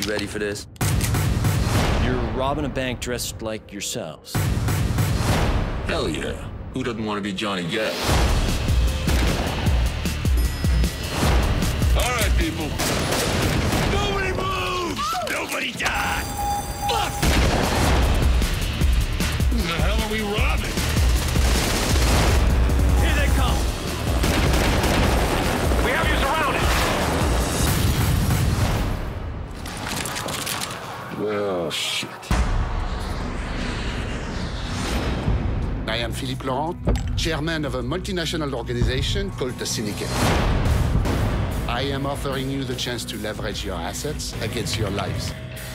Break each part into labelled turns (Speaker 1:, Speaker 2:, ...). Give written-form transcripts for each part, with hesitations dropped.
Speaker 1: You ready for this?
Speaker 2: You're robbing a bank dressed like yourselves.
Speaker 3: Hell yeah. Who doesn't want to be Johnny Gat? All right, people. Nobody moves! Nobody dies! Fuck! Who the hell are we robbing?
Speaker 4: Here they come! We have you surrounded!
Speaker 3: Well, shit.
Speaker 5: I am Philippe Laurent, chairman of a multinational organization called the Syndication. I am offering you the chance to leverage your assets against your lives.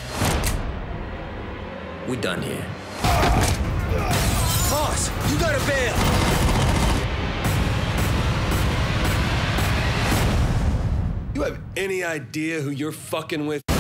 Speaker 1: We're done here.
Speaker 4: Boss, you gotta bail!
Speaker 6: You have any idea who you're fucking with?